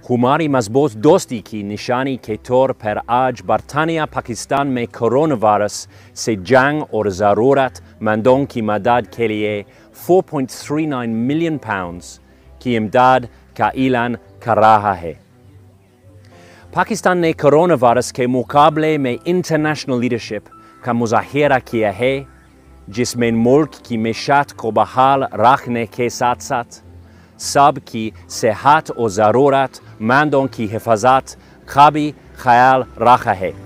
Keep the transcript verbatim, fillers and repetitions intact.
ہماری مضبوط دوستی کی نشانی کے طور پر آج برطانیہ پاکستان میں کورونا وائرس سے جنگ اور ضرورت مندوں کی مدد کے لیے four point three nine million pounds کی امداد کا اعلان کر رہا ہے۔ پاکستان نے کورونا وائرس کے مقابلے میں انٹرنیشنل لیڈرشپ کا مظاہرہ کیا ہے، جس میں ملک کی معیشت کو بحال رکھنے کے ساتھ ساتھ سب کی صحت اور ضرورت مندوں کی حفاظت کا بھی خیال رکھا ہے۔